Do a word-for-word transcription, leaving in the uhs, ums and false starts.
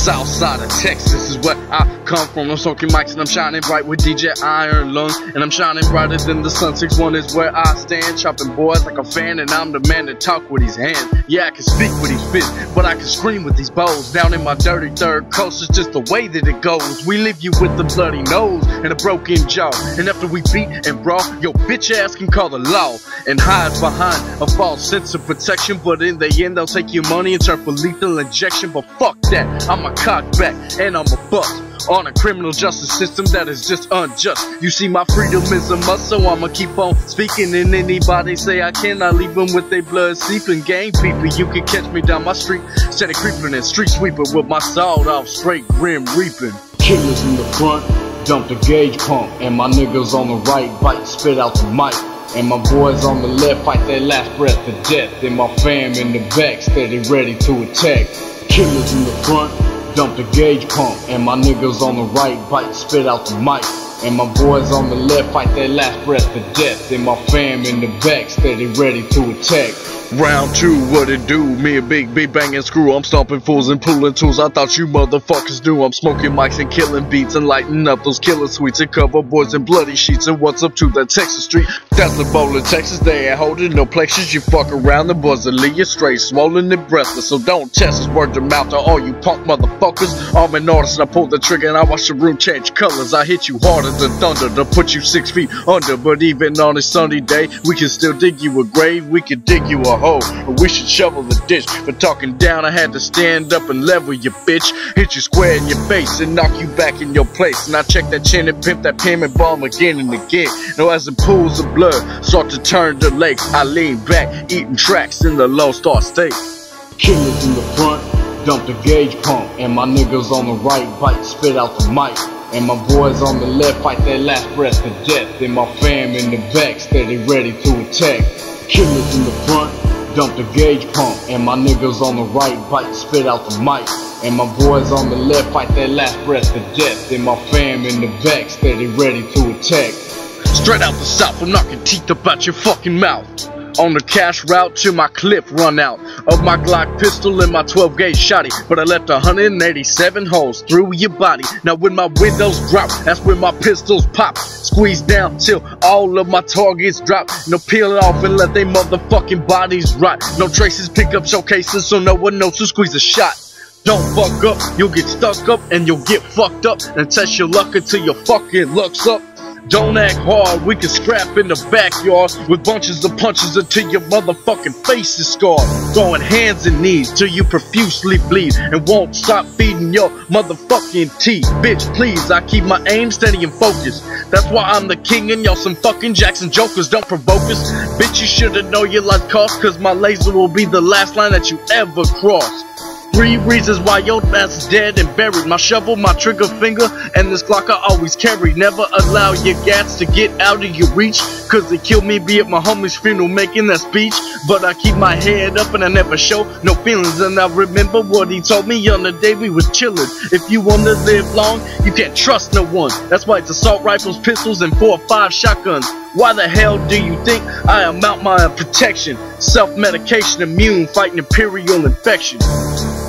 south side of Texas is where I come from. I'm smoking mics and I'm shining bright with D J Iron Lung, and I'm shining brighter than the sun. six one is where I stand, chopping boys like a fan, and I'm the man that talk with his hands. Yeah, I can speak with these fists, but I can scream with these bows. Down in my dirty third coast, it's just the way that it goes. We leave you with a bloody nose and a broken jaw, and after we beat and brawl, your bitch ass can call the law and hide behind a false sense of protection. But in the end, they'll take your money and turn for lethal injection. But fuck that, I'm a cockback and I'm a bust on a criminal justice system that is just unjust. You see, my freedom is a must, so I'ma keep on speaking. And anybody say I cannot leave them with their blood seeping. Gang people, you can catch me down my street, steady creeping and street sweeping with my sawed off straight grim reaping. Killers in the front, dump the gauge pump, and my niggas on the right bite, spit out the mic. And my boys on the left fight their last breath to death. And my fam in the back steady ready to attack. Killers in the front, dump the gauge pump, and my niggas on the right bite, spit out the mic. And my boys on the left fight their last breath to death. And my fam in the back steady ready to attack. Round two, what it do? Me and Big B banging screw. I'm stomping fools and pulling tools. I thought you motherfuckers knew. I'm smoking mics and killing beats and lighting up those killer sweets and cover boys in bloody sheets. And what's up to that Texas street? That's the bowl of Texas. They ain't holding no plexus. You fuck around, the boys will leave you straight, swollen and breathless. So don't test us, word to mouth to all you punk motherfuckers. I'm an artist and I pull the trigger and I watch the room change colors. I hit you harder than thunder to put you six feet under. But even on a sunny day, we can still dig you a grave. We can dig you a hole, or we should shovel the ditch. For talking down, I had to stand up and level you, bitch. Hit you square in your face and knock you back in your place. And I check that chin and pimp that payment bomb again and again. Now as the pools of blood start to turn to lakes, I lean back, eating tracks in the Lone Star State. Killers in the front, dump the gauge pump, and my niggas on the right bite, spit out the mic. And my boys on the left fight their last breath to death. And my fam in the back steady ready to attack. Killers in the front, dump the gauge pump, and my niggas on the right bite, spit out the mic. And my boys on the left fight their last breath to death. And my fam in the back steady ready to attack. Straight out the south, I'm knocking teeth up out your fucking mouth. On the cash route till my clip run out of my Glock pistol and my twelve gauge shotty. But I left one hundred eighty-seven holes through your body. Now when my windows drop, that's when my pistols pop. Squeeze down till all of my targets drop. No, peel it off and let they motherfucking bodies rot. No traces, pick up showcases so no one knows who squeeze a shot. Don't fuck up, you'll get stuck up and you'll get fucked up. And test your luck until your fucking luck's up. Don't act hard, we can scrap in the backyard with bunches of punches until your motherfucking face is scarred. Throwing hands and knees till you profusely bleed and won't stop feeding your motherfucking teeth. Bitch, please, I keep my aim steady and focused. That's why I'm the king and y'all some fucking Jackson jokers. Don't provoke us. Bitch, you should've known your life cost, cause my laser will be the last line that you ever cross. Three reasons why your ass is dead and buried. My shovel, my trigger finger, and this Glock I always carry. Never allow your gats to get out of your reach, cause they killed me, be at my homie's funeral making that speech. But I keep my head up and I never show no feelings. And I remember what he told me on the day we was chillin'. If you wanna live long, you can't trust no one. That's why it's assault rifles, pistols, and four or five shotguns. Why the hell do you think I am out my protection? Self-medication, immune, fighting imperial infection.